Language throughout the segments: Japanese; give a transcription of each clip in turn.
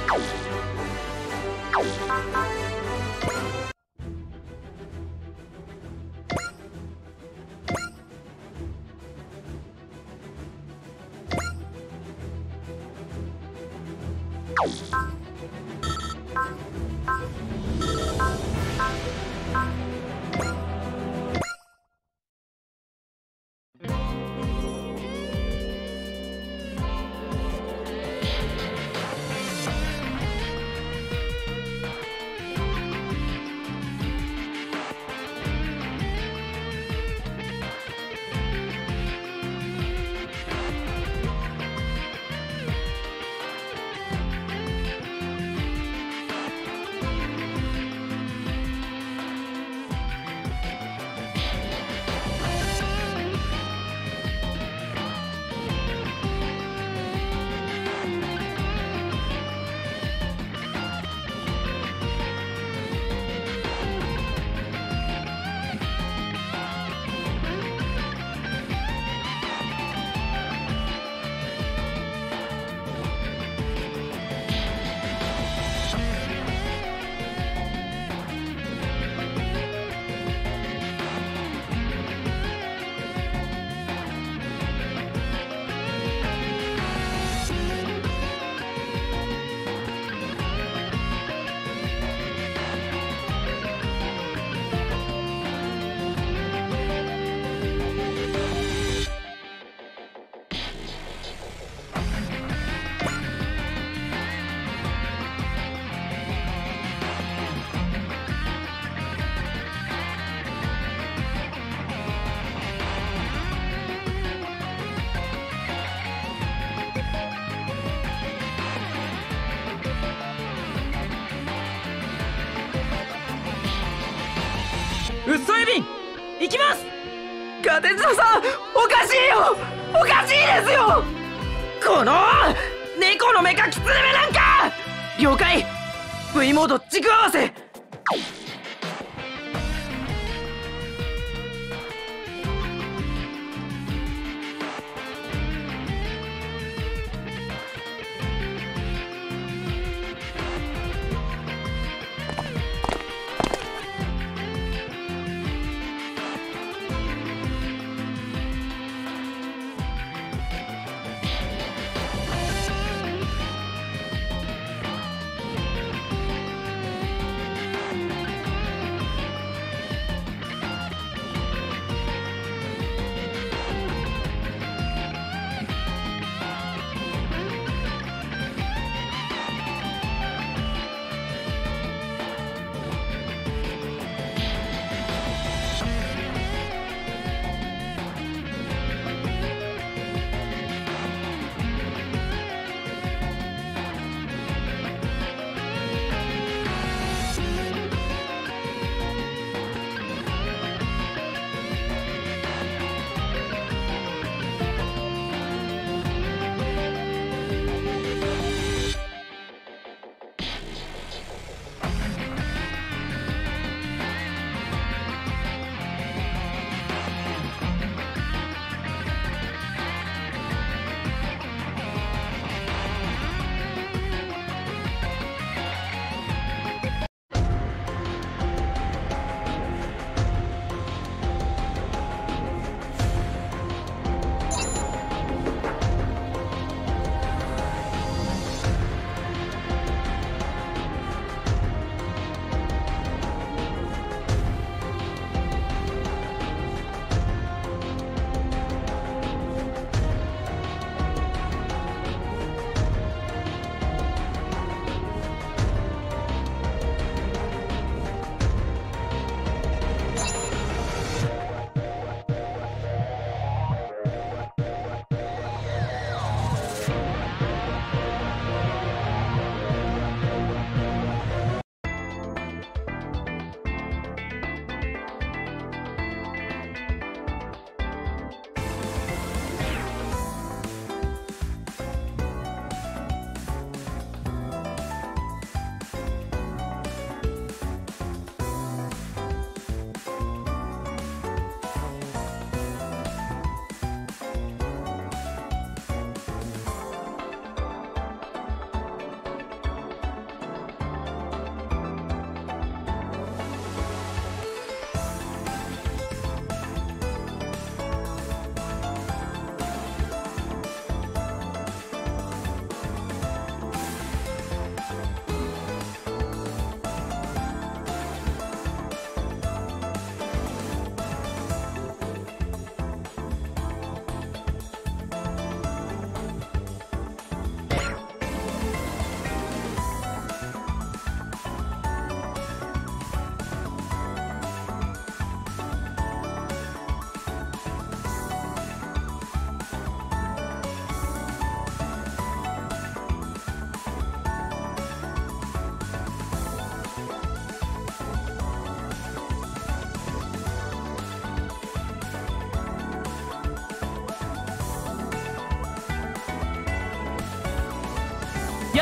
うっそエビン行きます。 ガテツナさん、おかしいよ、おかしいですよ。この猫のメカキツネ目なんか。了解。 V モード軸合わせ。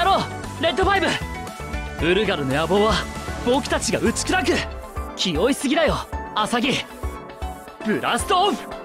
やろうレッドファイブ。ウルガルの野望は僕たちが打ち砕く。気負いすぎだよアサギ。ブラストオフ。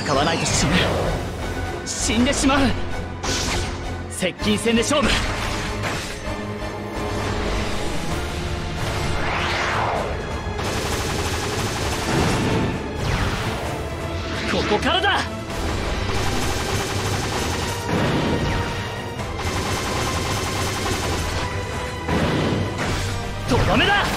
戦わないと死んでしまう。接近戦で勝負。ここからだ。とどめだ。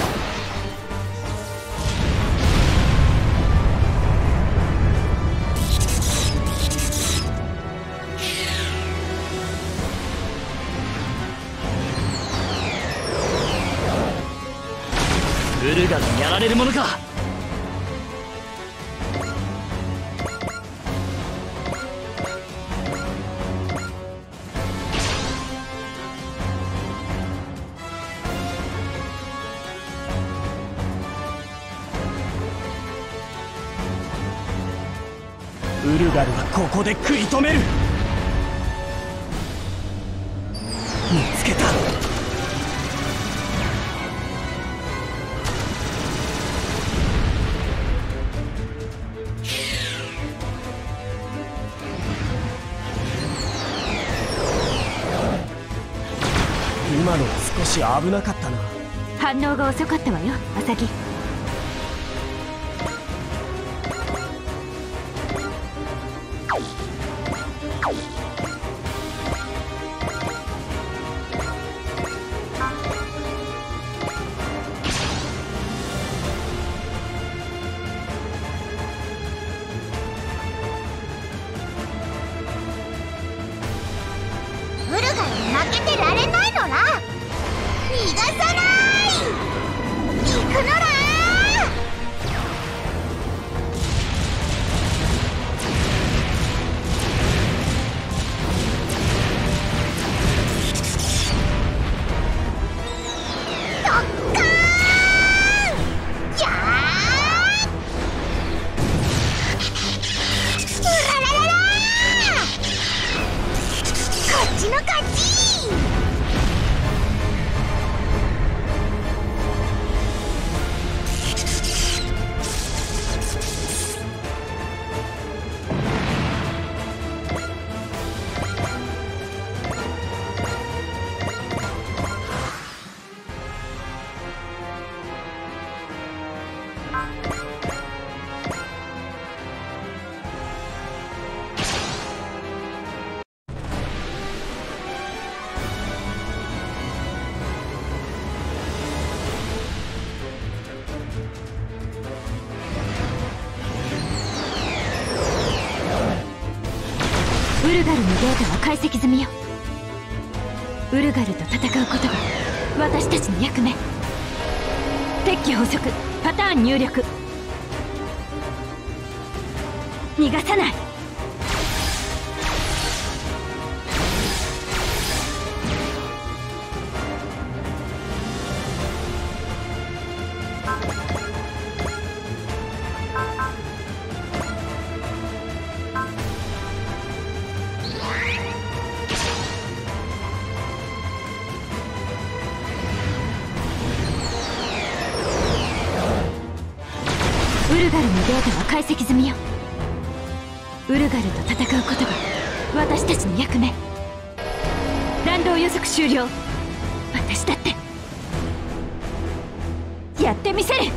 ウルガにやられるものか。ウルガルはここで食い止める。見つけた。今のは少し危なかったな。 反応が遅かったわよ、アサギ。 ウルガに負けてられないのら。逃がさない。行くのら。ドッカーン。やー。うらららら。こっちの勝ち。 ウルガルのデータは解析済みよ。ウルガルと戦うことが私たちの役目。敵機捕捉、パターン入力。逃がさない。ウルガルのデータは解析済みよ。ウルガルと戦うことが私たちの役目。弾道予測終了。私だってやってみせる。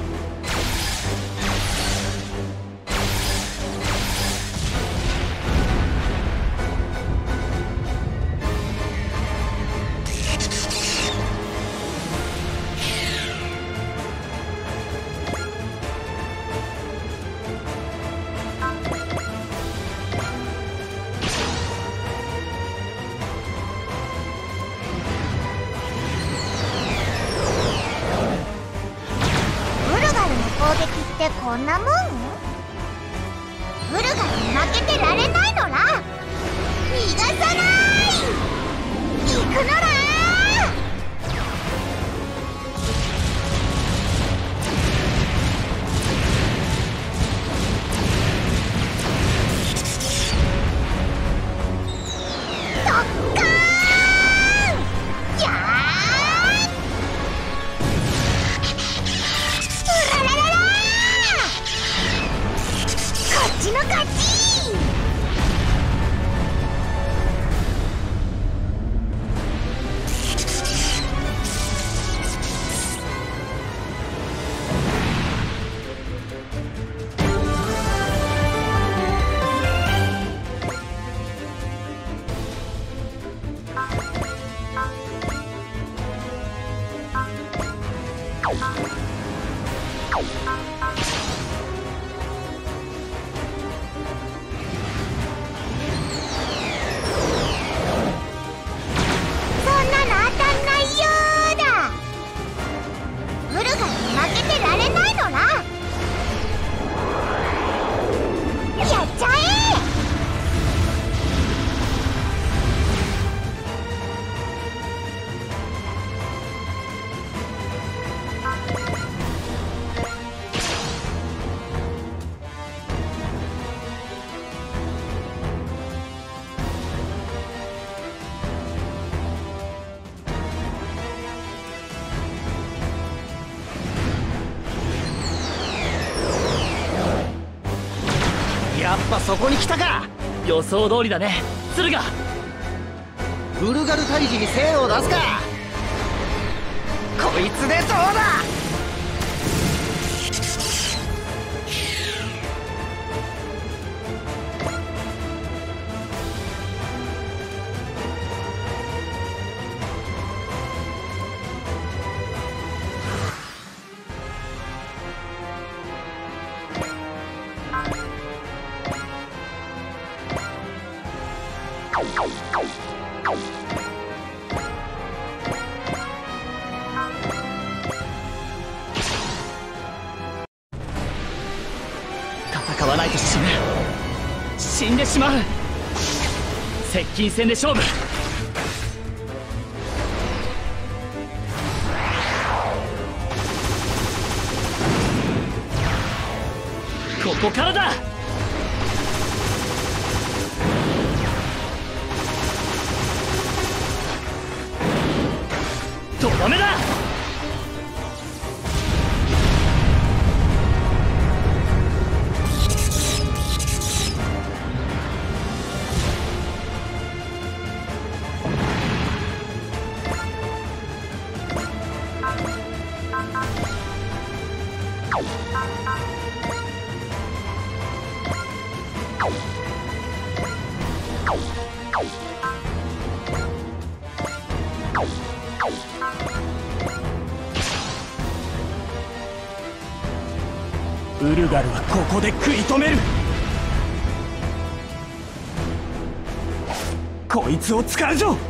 攻撃ってこんなもん？ウルガに負けてられないのら。逃がさない。行くのら。ドッカーン。やー。うらららら。こっちの勝ち。 ぱそこに来たか。 予想通りだね鶴が。 ウルガル退治に精を出すか。こいつでどうだ。 戦わないと死んでしまう。接近戦で勝負。ここからだ。とどめだ。ウルガルはここで食い止める。こいつを使うぞ。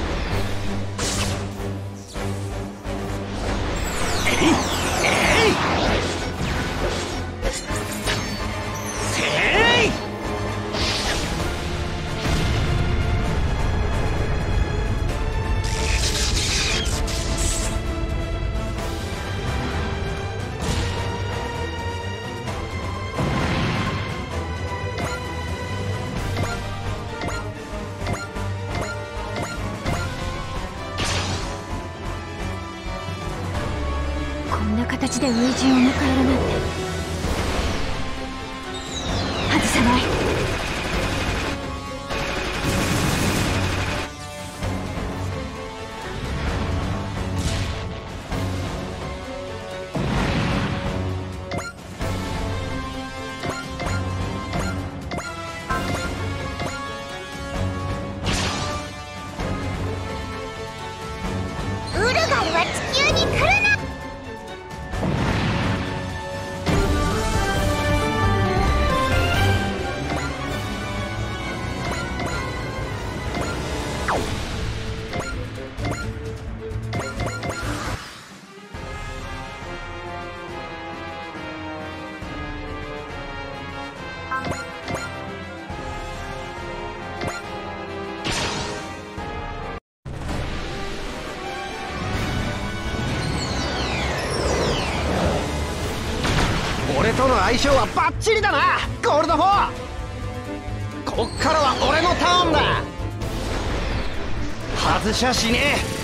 形で初陣を迎えるなんて外さない。 ウルガルは地球に来るな。 俺との相性はバッチリだなゴールド4。こっからは俺のターンだ。外しゃしねえ。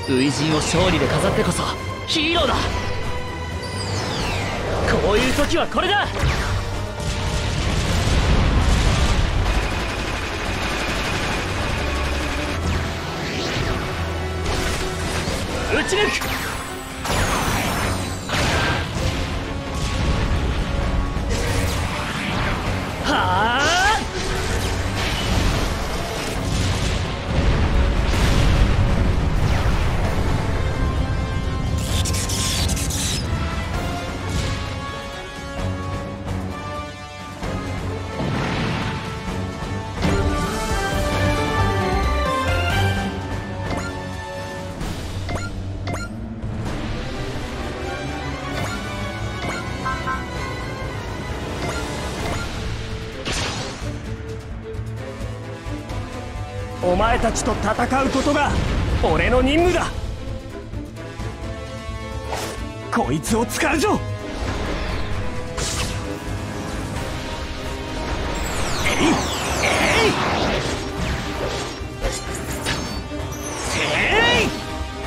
初陣を勝利で飾ってこそヒーローだ。こういう時はこれだ。撃ち抜く。はあ、 お前たちと戦うことが俺の任務だ。こいつを使うぞ。えいえいせい。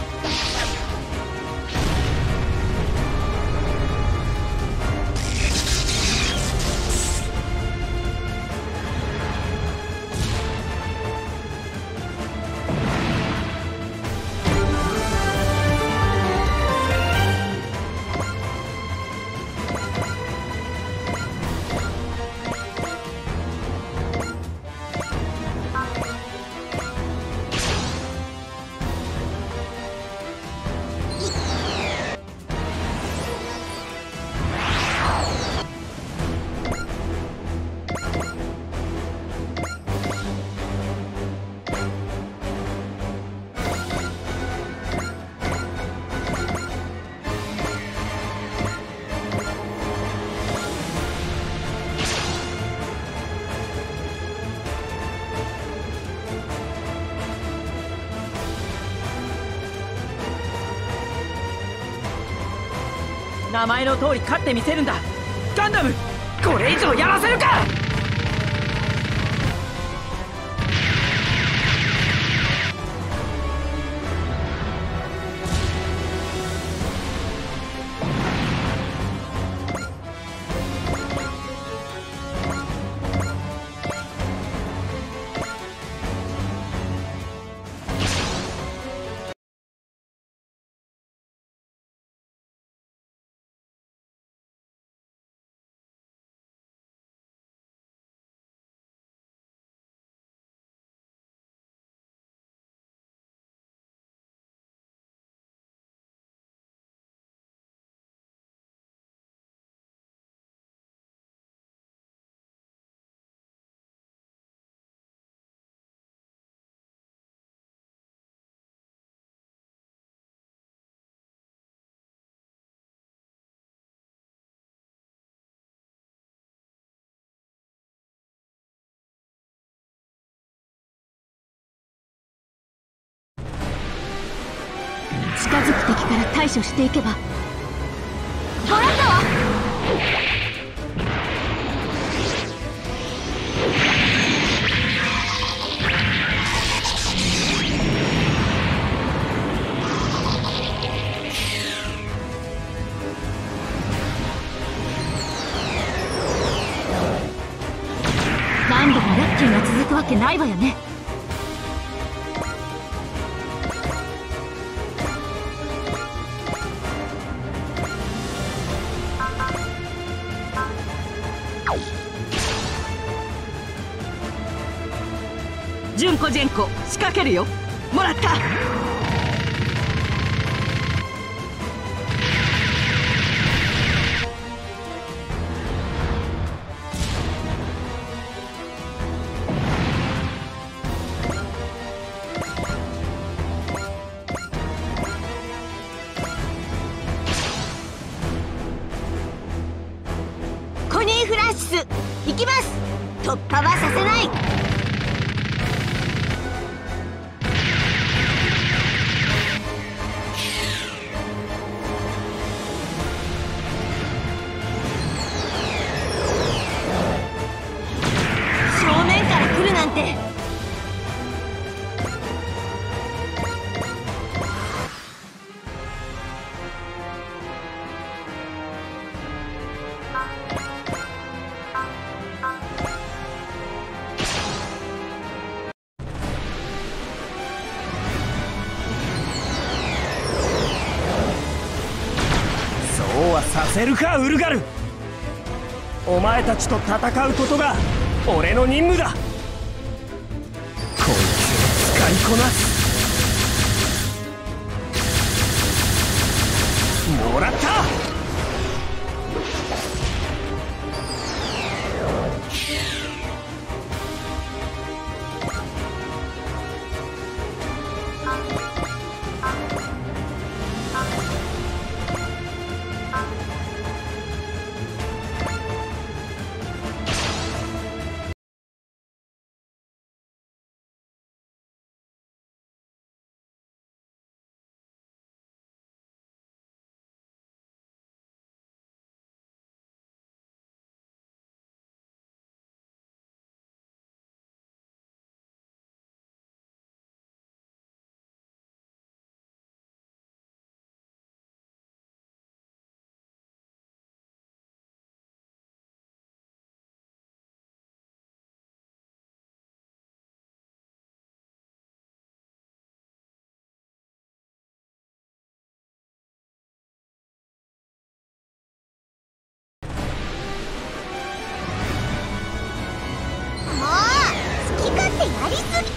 名前の通り勝ってみせるんだ。ガンダム、これ以上やらせるか。 近づく敵から対処していけば。もらったわ。何度もラッキーが続くわけないわよね。純子ジェンコ仕掛けるよ。もらった。コニーフラッシュ行きます。突破はさせない。 せるかウルガル。お前たちと戦うことが俺の任務だ。こいつを使いこなす。もらった。 やりすぎ。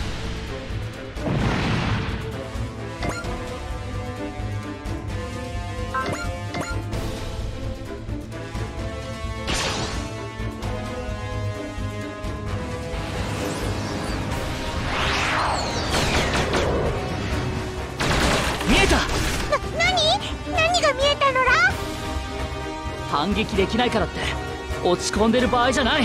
見えた。 何が見えたのら。 反撃できないからって落ち込んでる場合じゃない。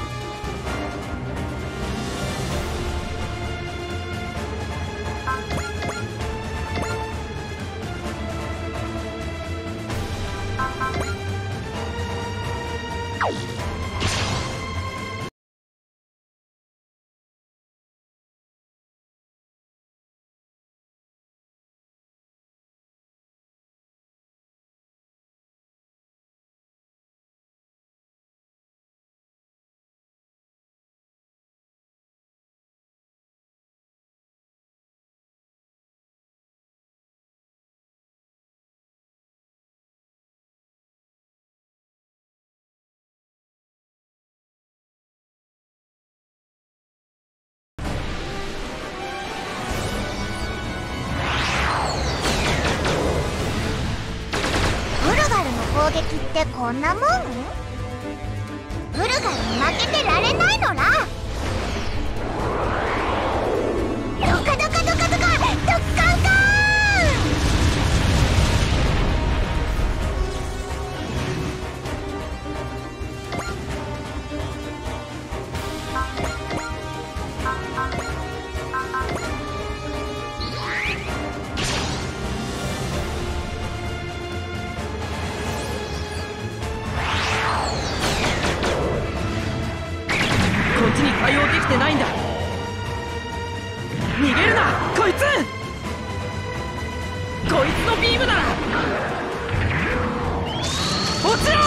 攻撃ってこんなもん？ウルガに負けてられないのら。ドカドカドカドカドッカンカン。 こっちに対応できてないんだ。逃げるなこいつ。こいつのビームなら落ちろ。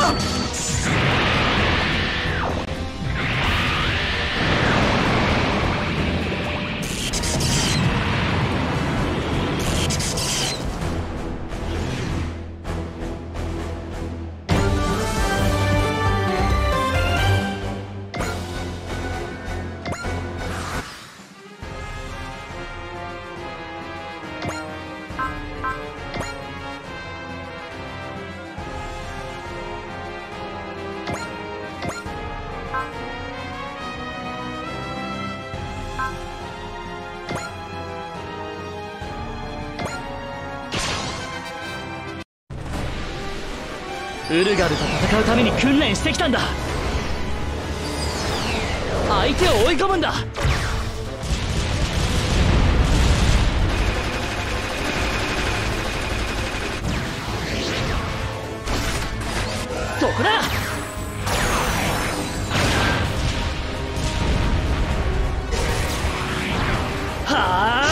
ウルガルと戦うために訓練してきたんだ。相手を追い込むんだ。そこだ。はあ。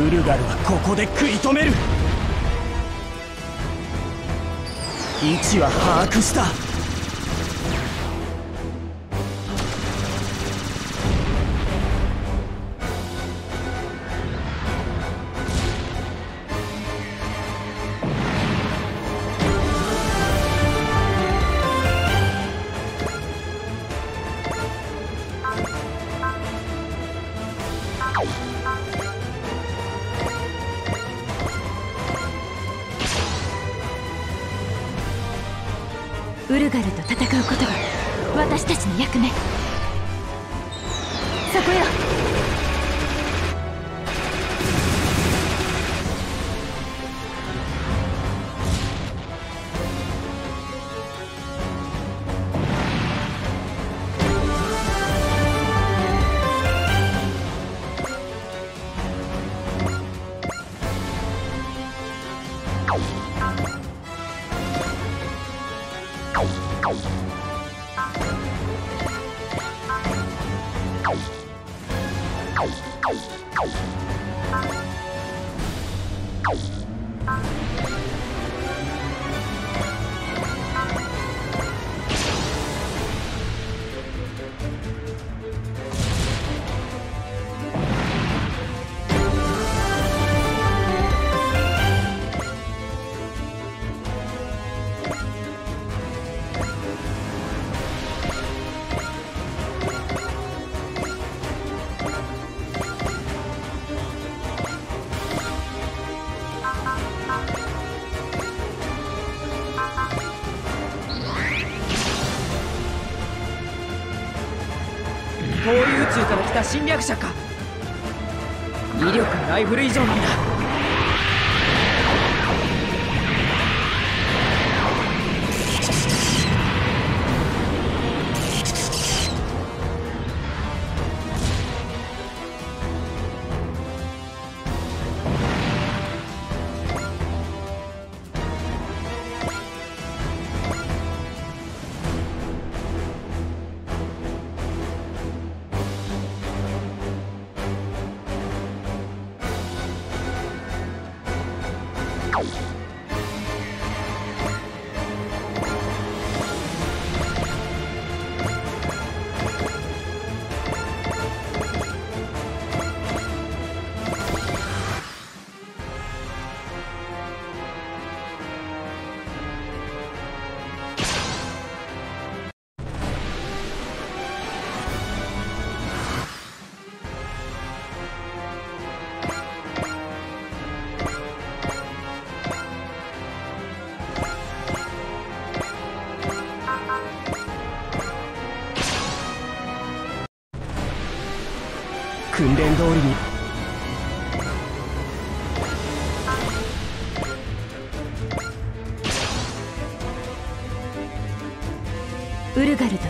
ウルガルはここで食い止める。位置は把握した。 ウルガルと戦うことが私たちの役目。そこよ。 遠い宇宙から来た侵略者か。威力ライフル以上なんだ。 訓練通りに。 ウルガルと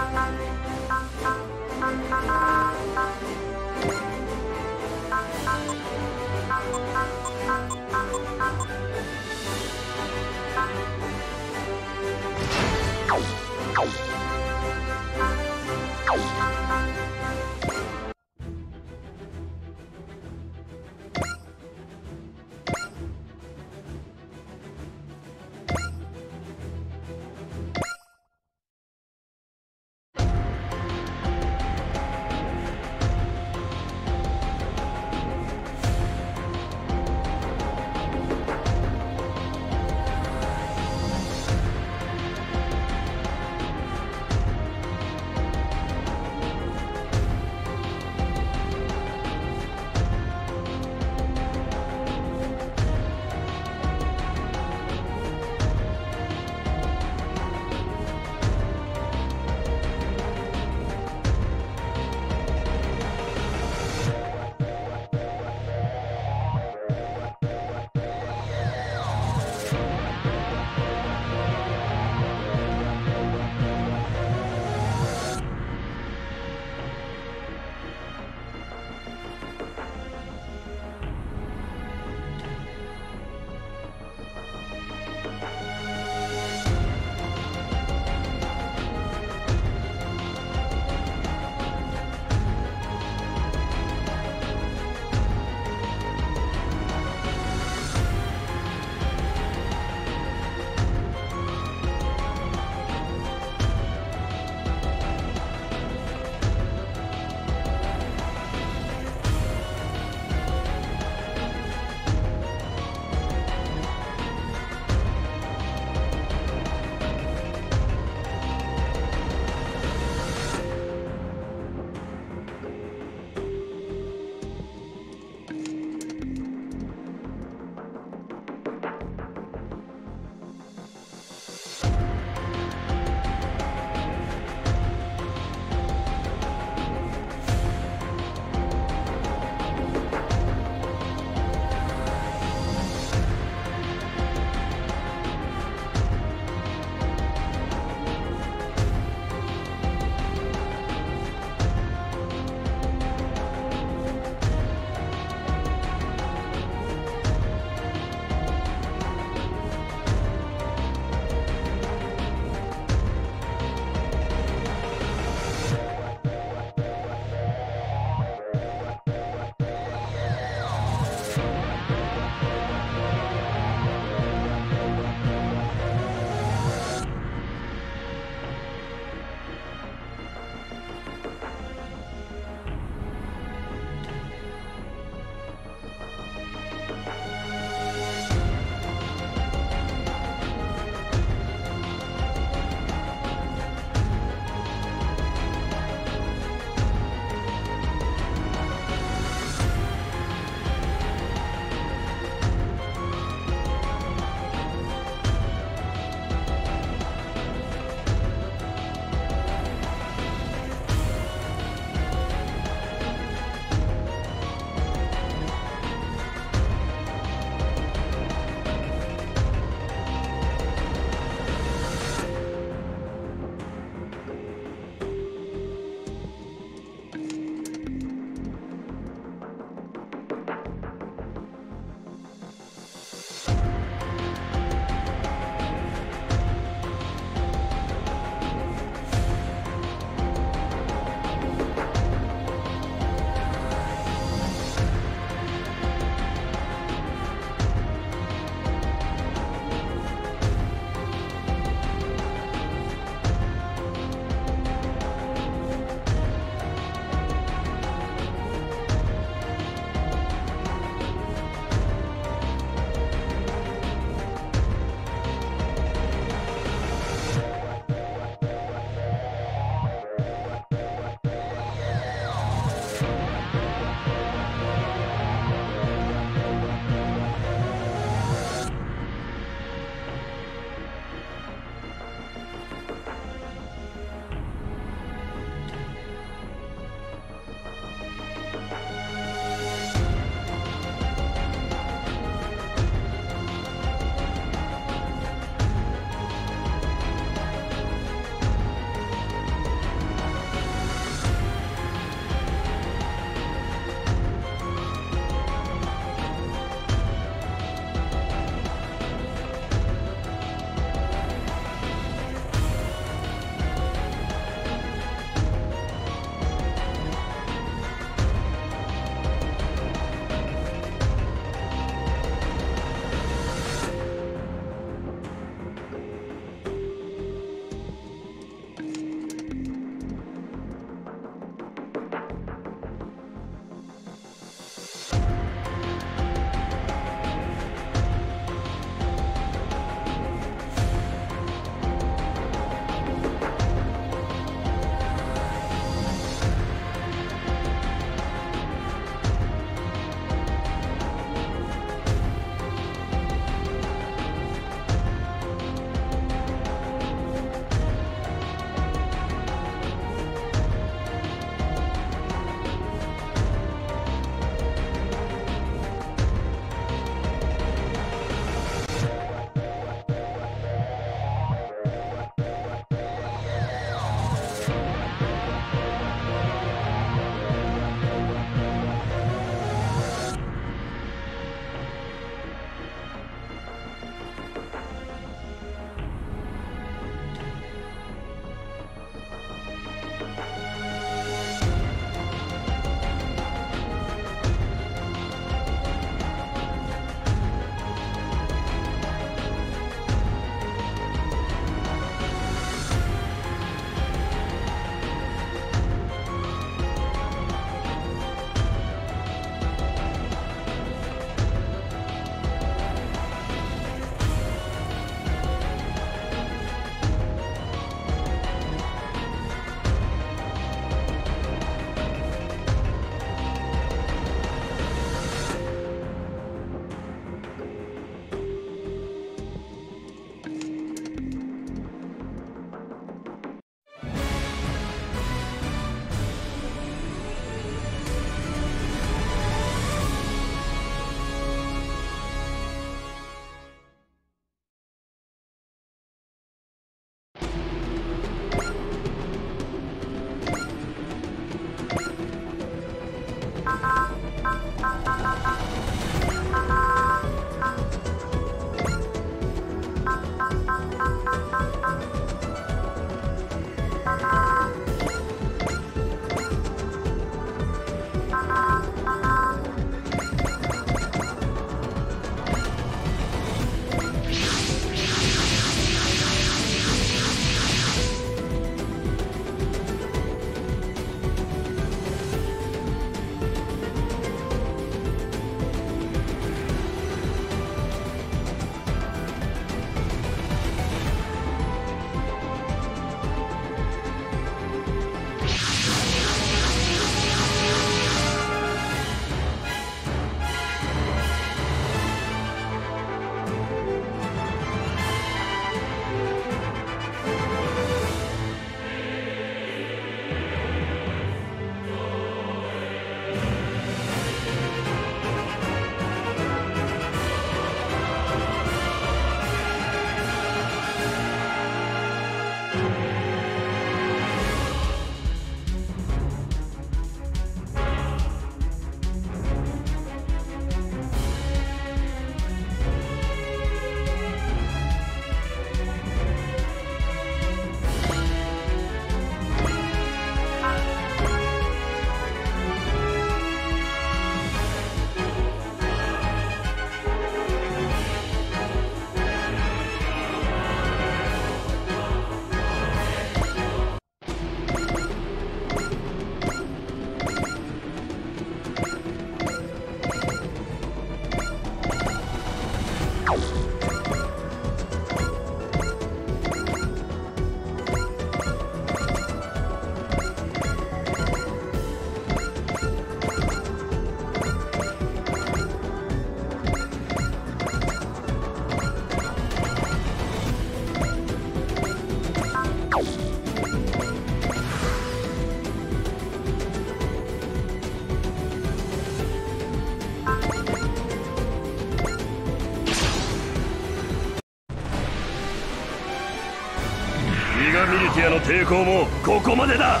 抵抗もここまでだ。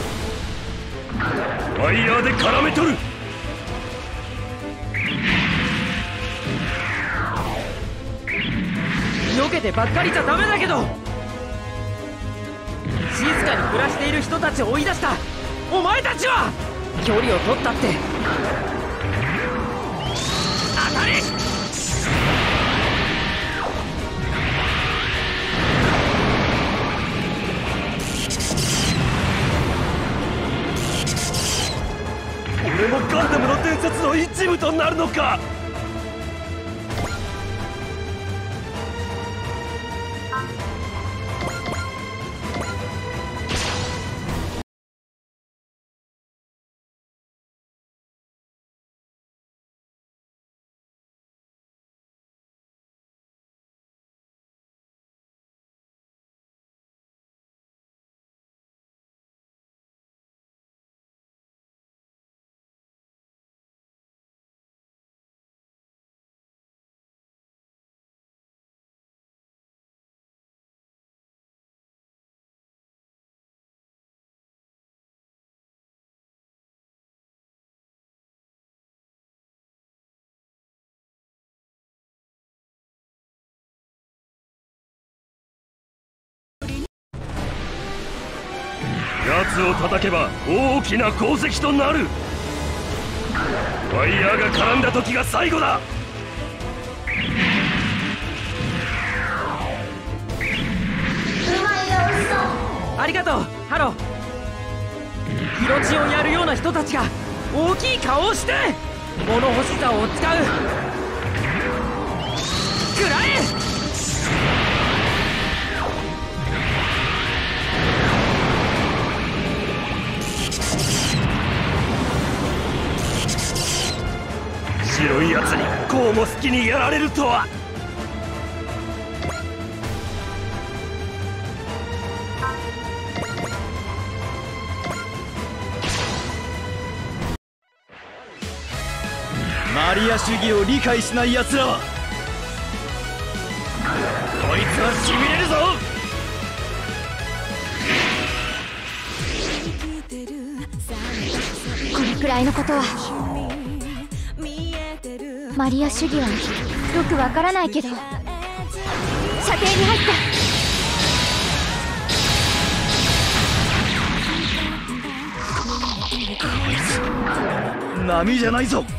ワイヤーで絡めとる。 避けてばっかりじゃダメだけど、静かに暮らしている人たちを追い出したお前たちは距離を取ったって当たり。 俺もガンダムの伝説の一部となるのか。奴を叩けば大きな功績となる。ワイヤーが絡んだ時が最後だ。 ありがとうハロー。色血をやるような人たちが大きい顔をして物欲しさを使う。食らえ。 白いやつにこうも好きにやられるとは。 マリア主義を理解しない奴らはこいつはしびれるぞ。 これくらいのことはマリア主義はよくわからないけど射程に入った。 こいつ波じゃないぞ。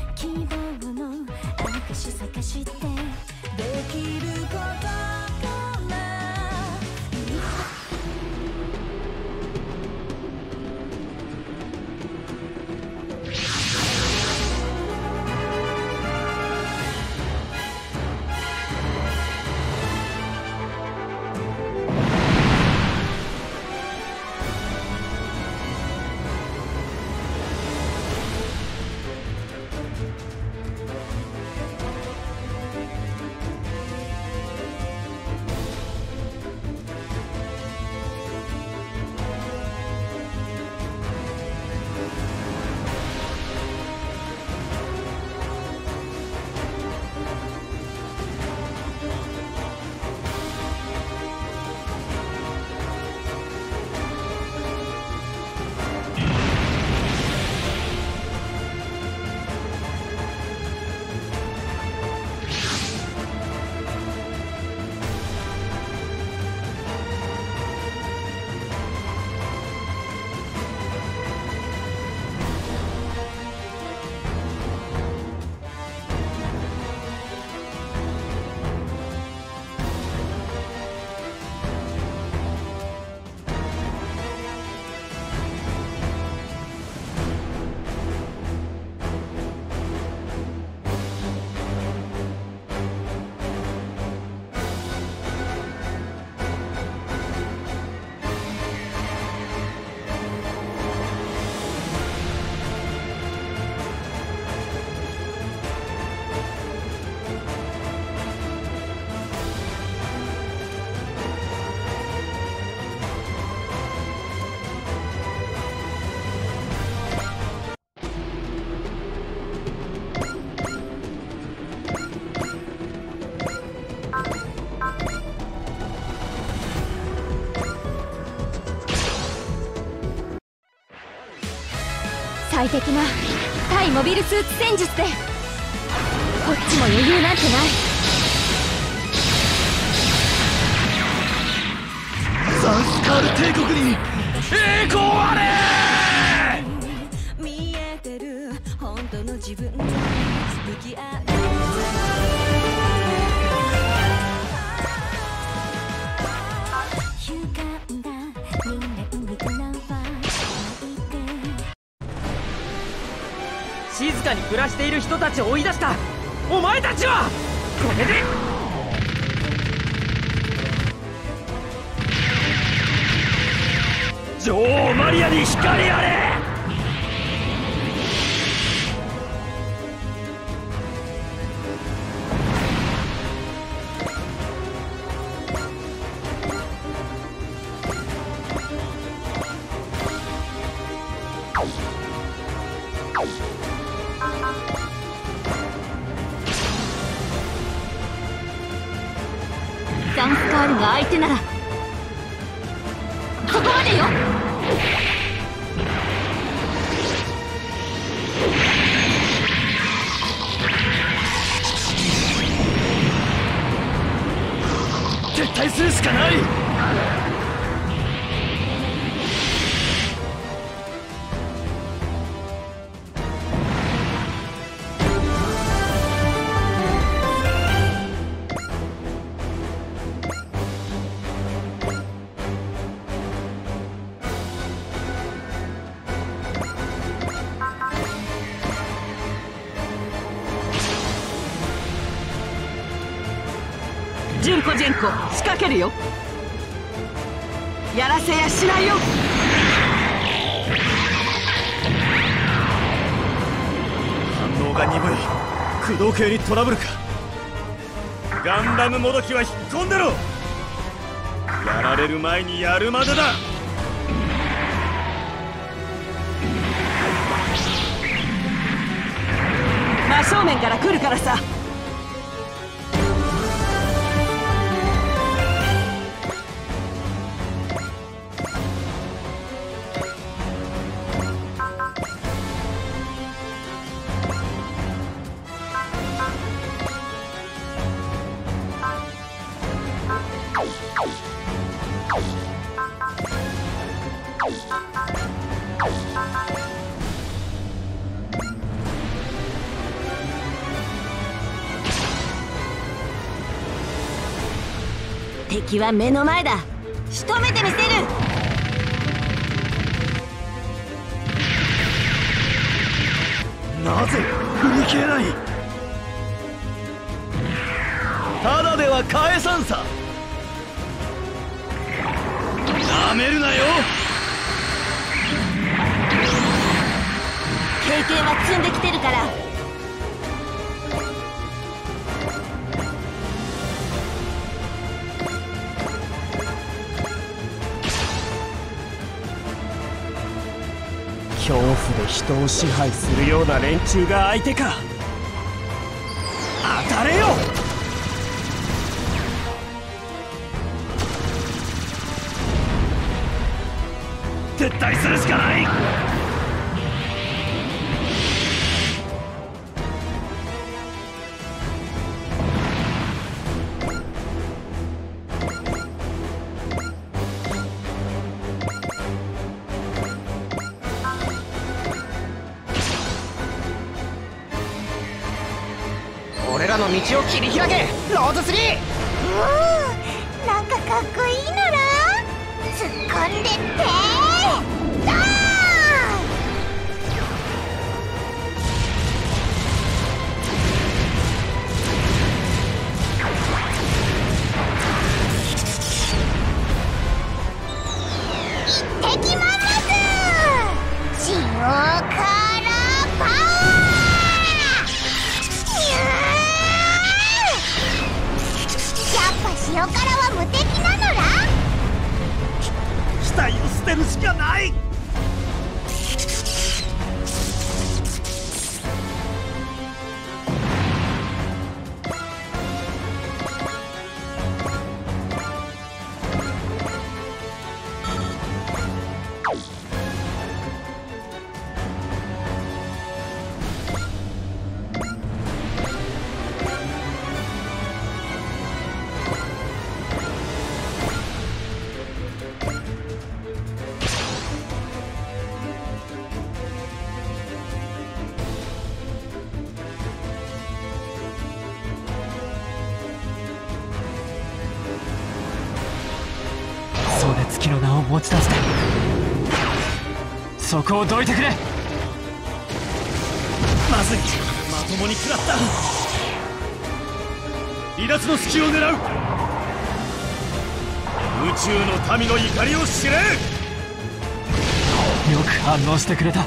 最適な対モビルスーツ戦術でこっちも余裕なんてない。 ザンスカール帝国に栄光あれ。 見えてる本当の自分に向き合う。 静かに暮らしている人たちを追い出したお前たちはこれで女王マリアに光あれ。 ザンスカールが相手ならここまでよ。 撤退するしかない。 ジェンコ仕掛けるよ。やらせやしないよ。 反応が鈍い。駆動系にトラブルか。ガンダムもどきは引っ込んでろ。やられる前にやるまでだ。 真正面から来るからさ。 敵は目の前だ。仕留めてみせる。 なぜ振り切れない。ただでは返さんさ。なめるなよ。 経験は積んできてるから。 恐怖で人を支配するような連中が相手か。当たれよ。撤退するしかない。 俺らの道を切り開けローズ3。 なんかかっこいいなら突っ込んでってダー行ってきまんます塩辛パワー。やっぱ塩辛は無敵なのら。 機体を捨てるし持ち出して、そこをどいてくれ。 まずい、まともに食らった。離脱の隙を狙う。宇宙の民の怒りを知れ。 よく反応してくれた。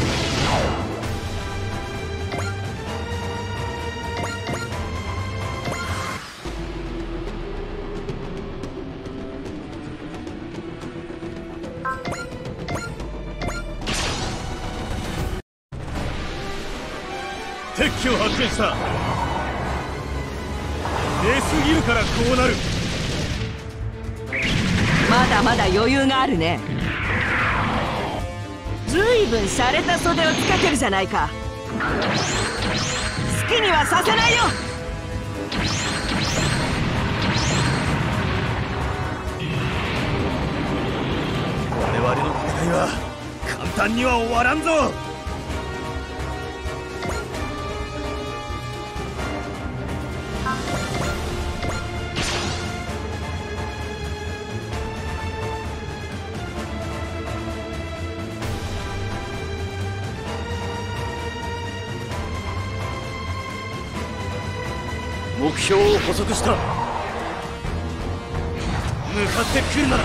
敵機を発見した。出すぎるからこうなる。 まだまだ余裕があるね。ずいぶん洒落た袖をつけてるじゃないか。好きにはさせないよ。 我々の戦いは簡単には終わらんぞ。目標を捕捉した。向かってくるなら。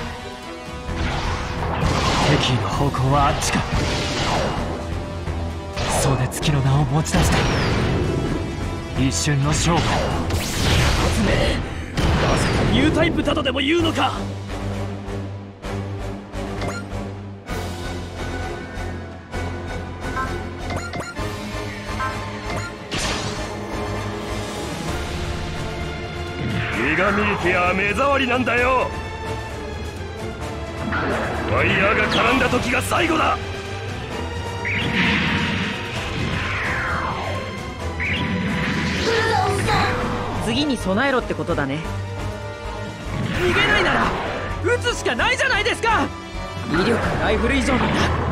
敵意の方向はあっちか。袖付きの名を持ち出した。一瞬の勝負。 一つ目、まさかニュータイプだとでも言うのか。気が見えてや目障りなんだよ。ワイヤーが絡んだ時が最後だ。 次に備えろってことだね。逃げないなら撃つしかないじゃないですか。威力ライフル以上なんだ。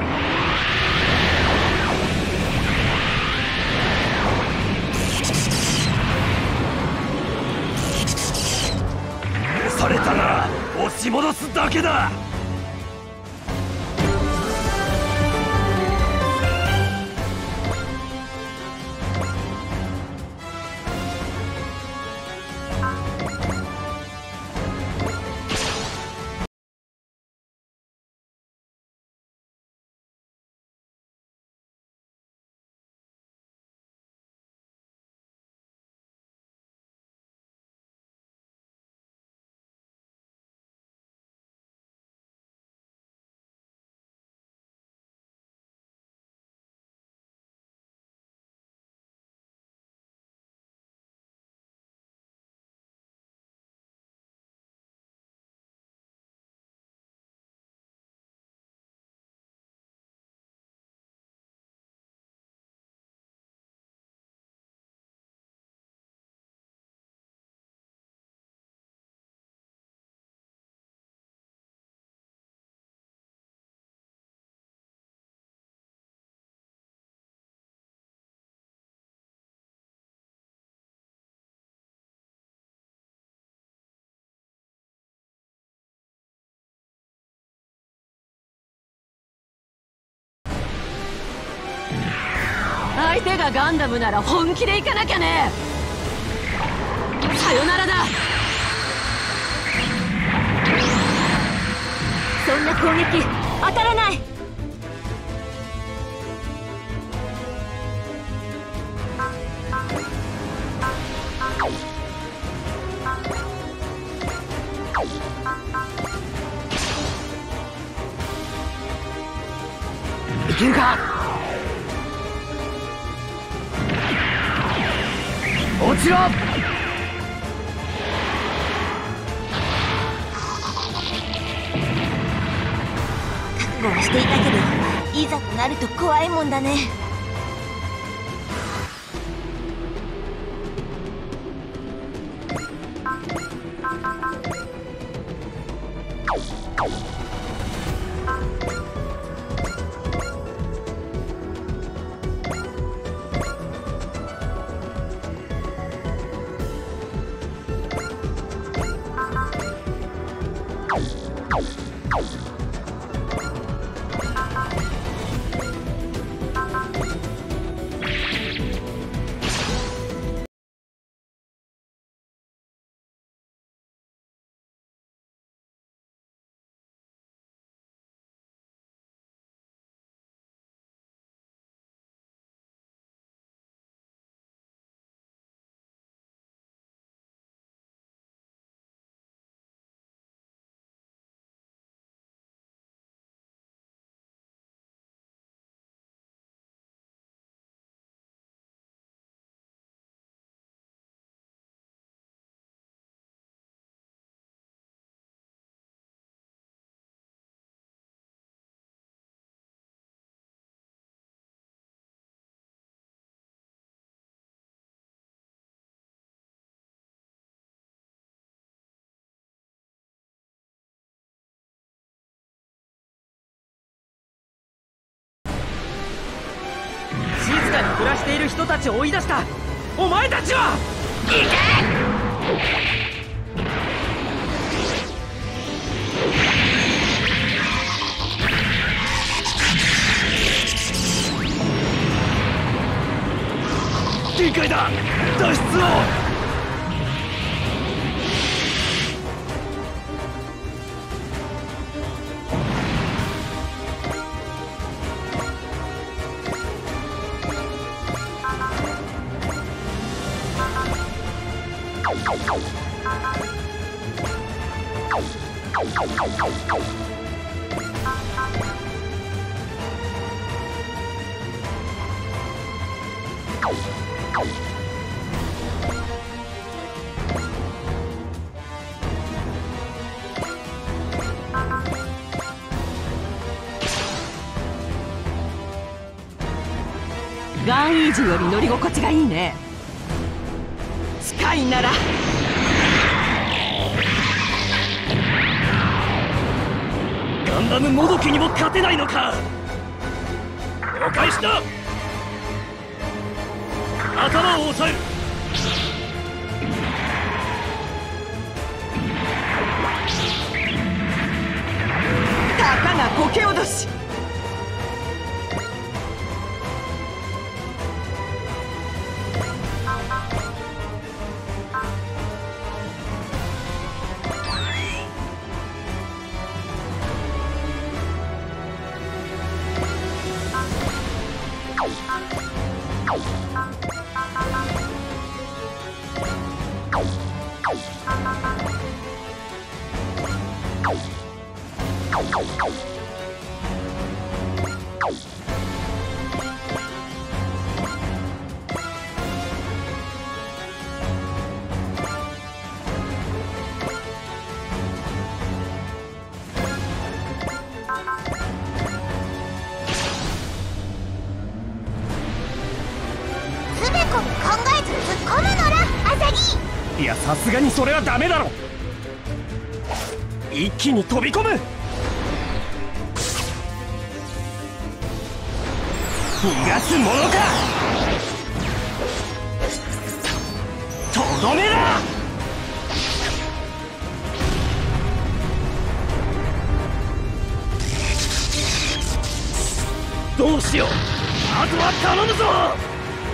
されたな。押し戻すだけだ。 相手がガンダムなら本気で行かなきゃね。さよならだ。そんな攻撃当たらない。 いけるか。落ちろ。 覚悟はしていたけど、いざとなると怖いもんだね。 暮らしている人たちを追い出したお前たちは行け！限界だ！脱出を！ ガンイージより乗り心地がいいね。近いならガンダムもどきにも勝てないのか。お返しだ。頭を押さえる。 たかが苔脅し。 いや、さすがにそれはダメだろ。一気に飛び込む。逃がすものか。とどめだ。どうしよう。あとは頼むぞ。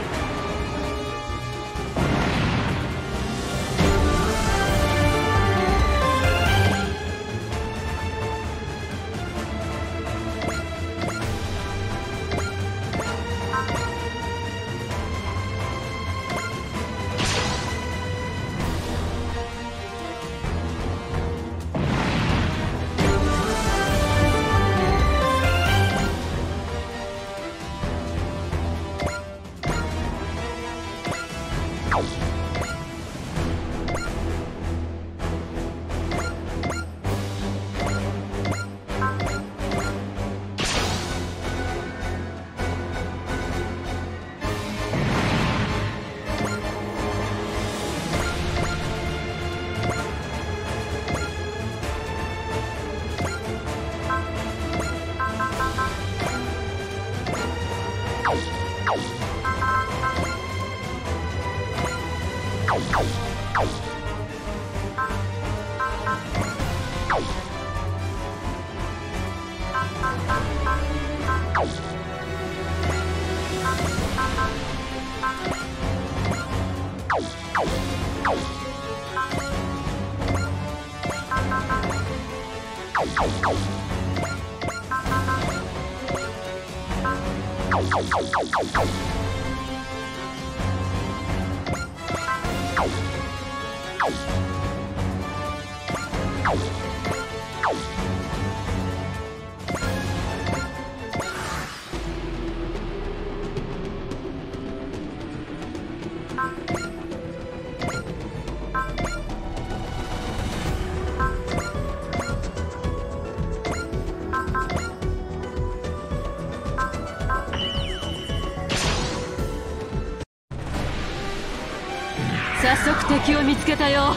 早速敵を見つけたよ。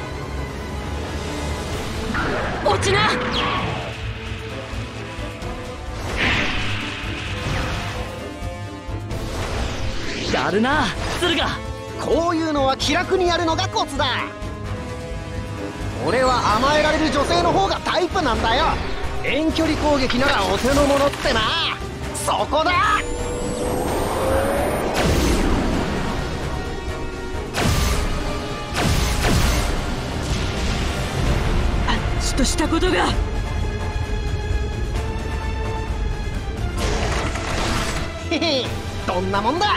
落ちな。 やるな敦賀。 こういうのは気楽にやるのがコツだ。俺は甘えられる女性の方がタイプなんだよ。遠距離攻撃ならお手の物ってな。そこだ。 ちとしたことが。 へへ、どんなもんだ。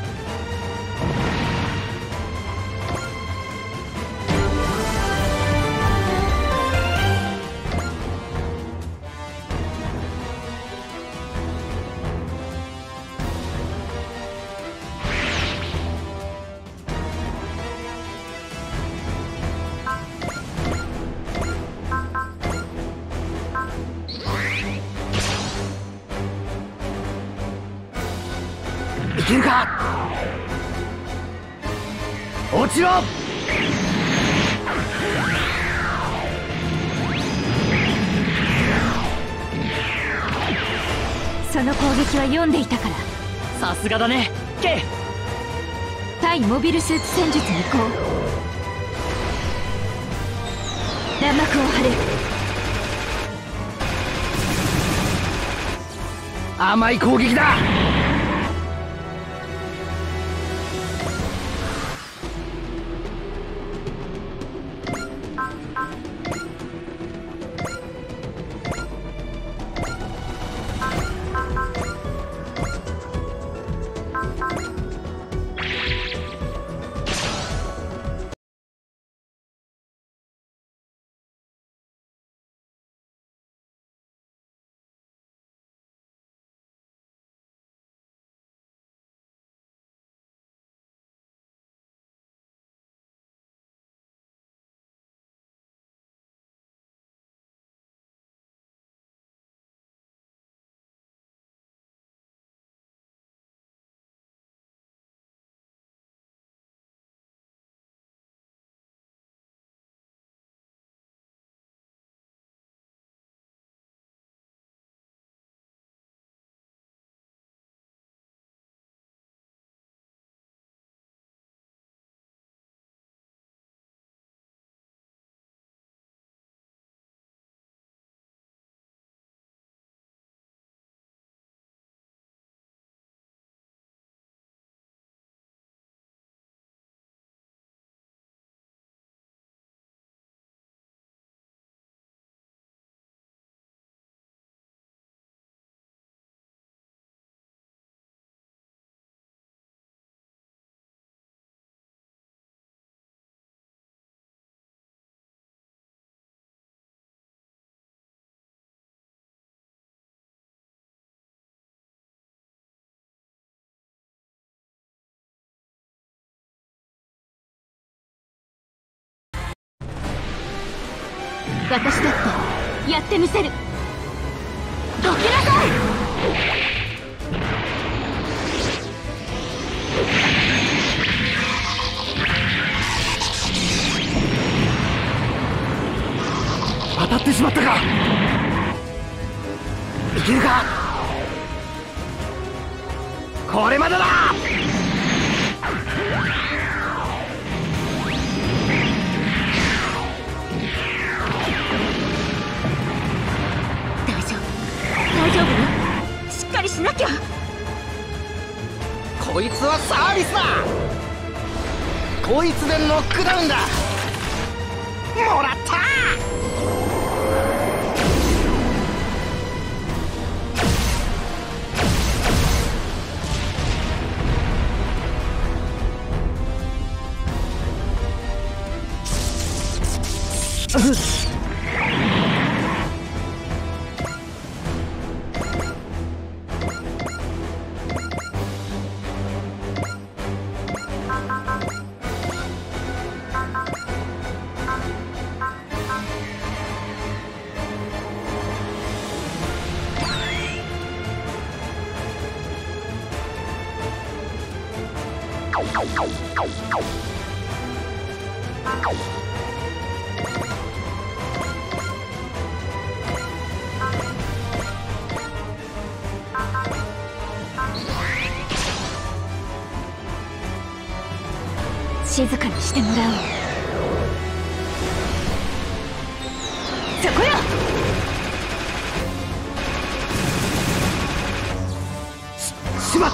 いけるか。落ちろ。 その攻撃は読んでいたから。 さすがだねケイ。 対モビルスーツ戦術に移行。弾幕を張る。 甘い攻撃だ。 私だってやってみせる。どきなさい。 当たってしまったか。いけるか。これまでだ。 大丈夫？しっかりしなきゃ。 こいつはサービスだ。こいつでノックダウンだ。もらった。 静かにしてもらおう。そこよ。 しまった。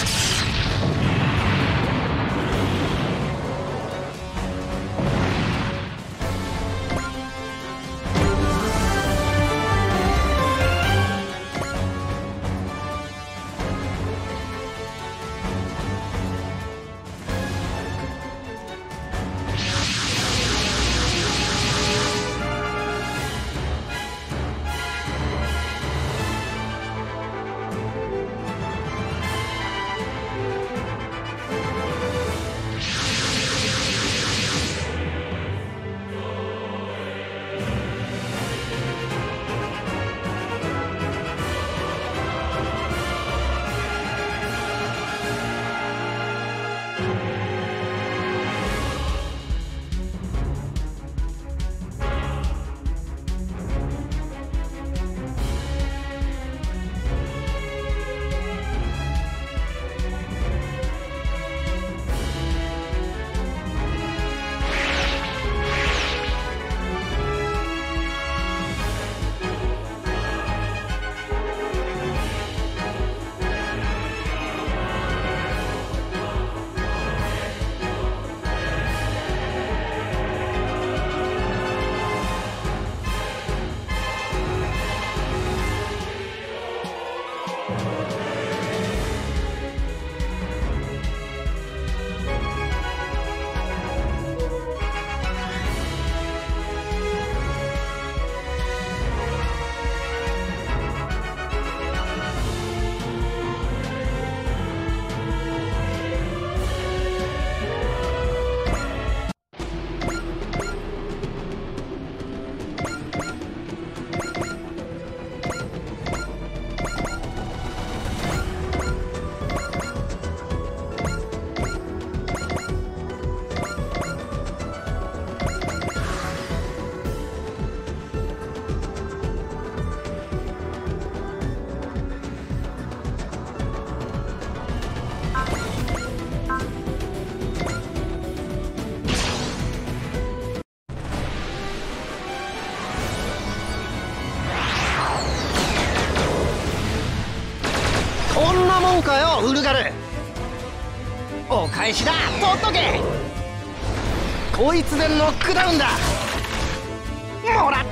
んかよウルガル。お返しだ、取っとけ。こいつでノックダウンだ。もらった。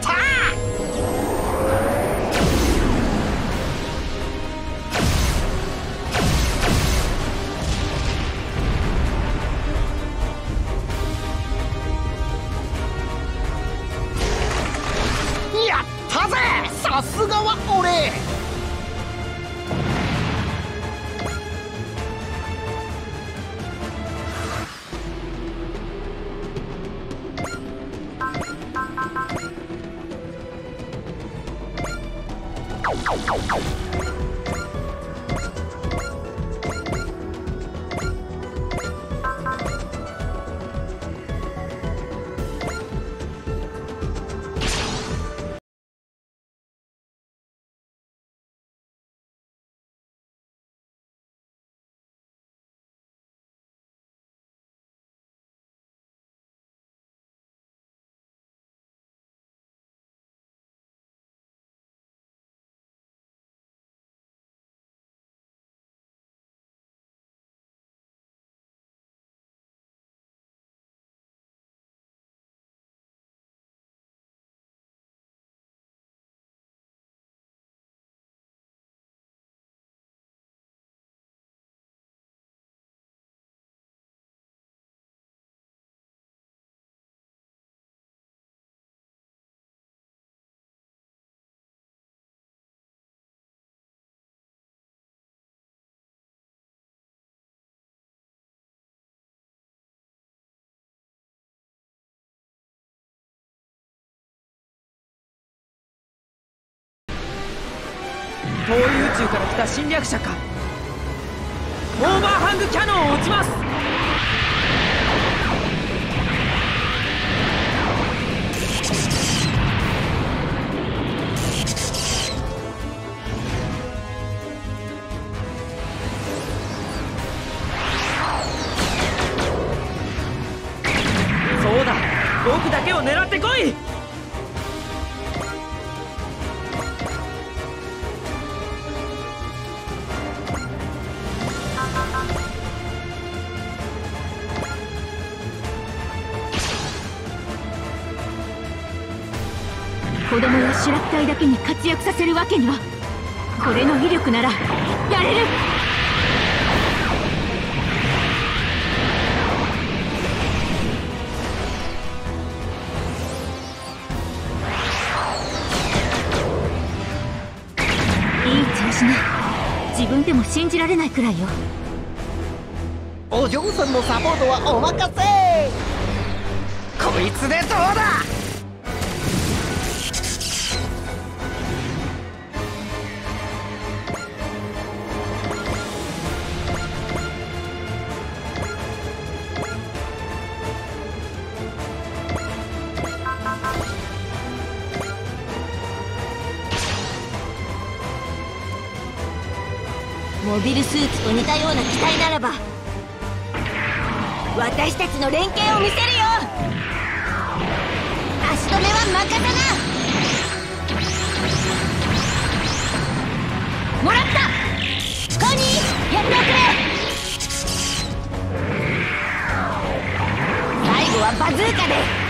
やったぜ、さすがは俺。 遠い宇宙から来た侵略者か。オーバーハングキャノンを撃ちます。 僕だけを狙ってこい。 子供や主楽隊だけに活躍させるわけには。これの威力ならやれる。いい調子ね。自分でも信じられないくらいよ。 お嬢さんのサポートはお任せ。こいつでどうだ。 モビルスーツと似たような機体ならば私たちの連携を見せるよ。足止めは任せな。もらった。コニーやっておくれ。最後はバズーカで。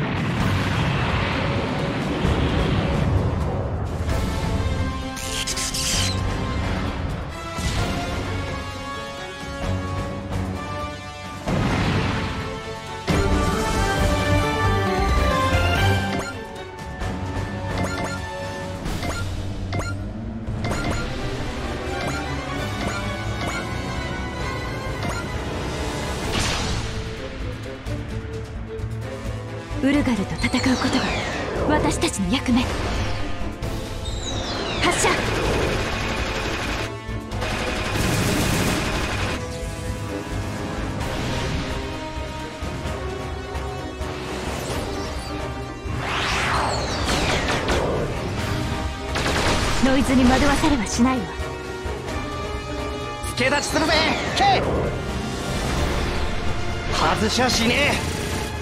ウルガルと戦うことが私たちの役目。発射。ノイズに惑わされはしないわ。 助立ちするぜ K。 外しゃしねえ。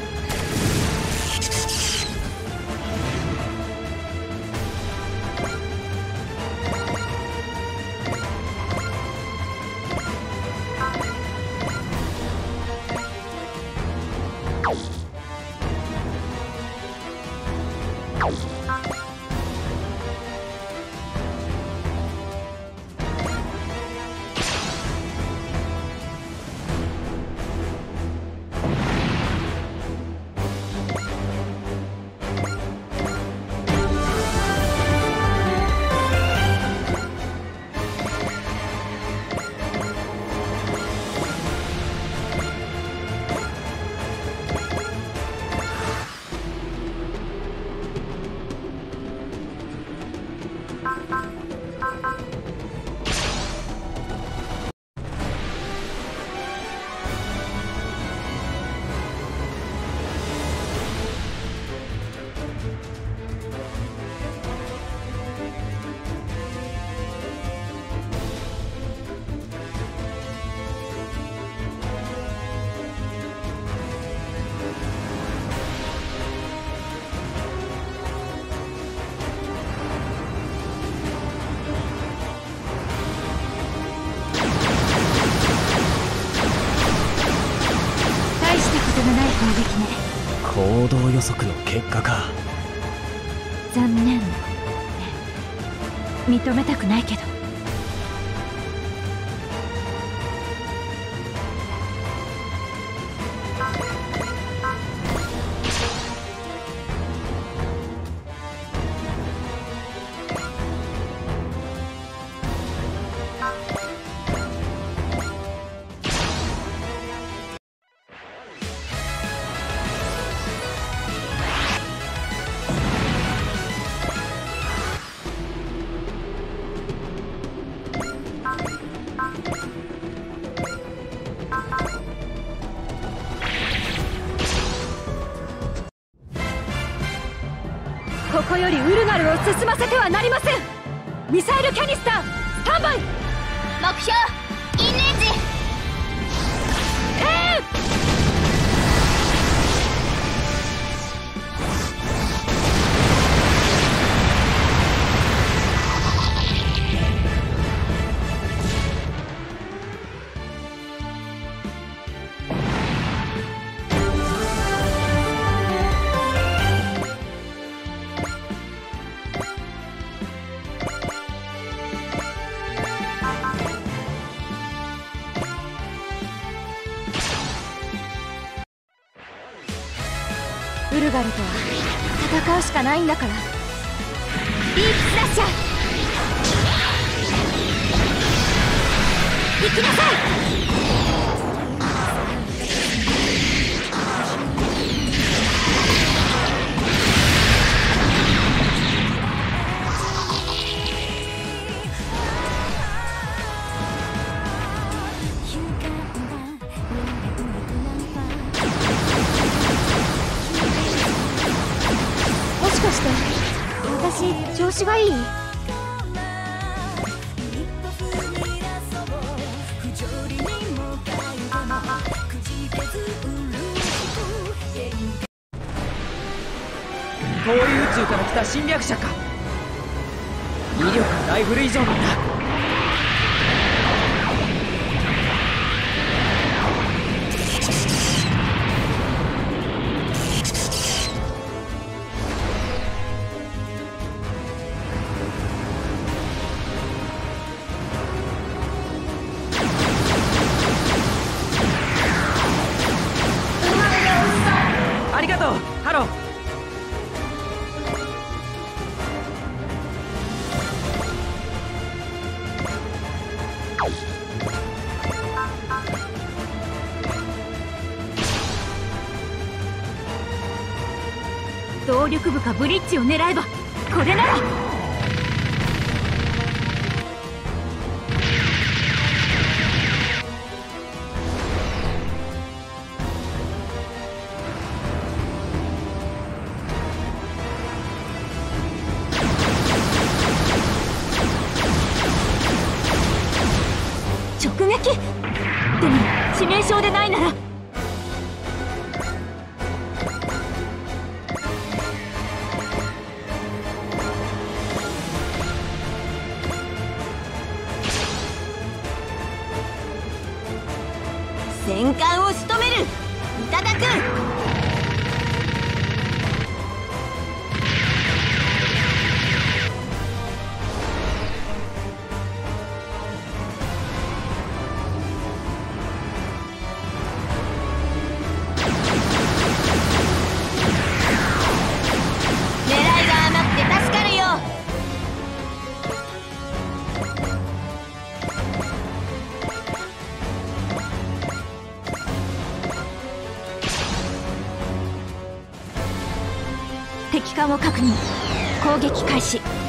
行動予測の結果か。 残念。認めたくないけど。ここよりウルガルを進ませてはなりません。ミサイルキャニスタースタンバイ。 目標インレンジ。 ウルガルとは戦うしかないんだから。ディープスラッシャー、行きなさい。もしかして私調子がいい？ 遠い宇宙から来た侵略者か。威力ライフル以上なんだ。ありがとうハロー。 動力部かブリッジを狙えばこれなら。直撃？でも致命傷でないなら。 戦艦を仕留める。いただく。狙いが甘くて助かるよ。敵艦を確認。攻撃開始。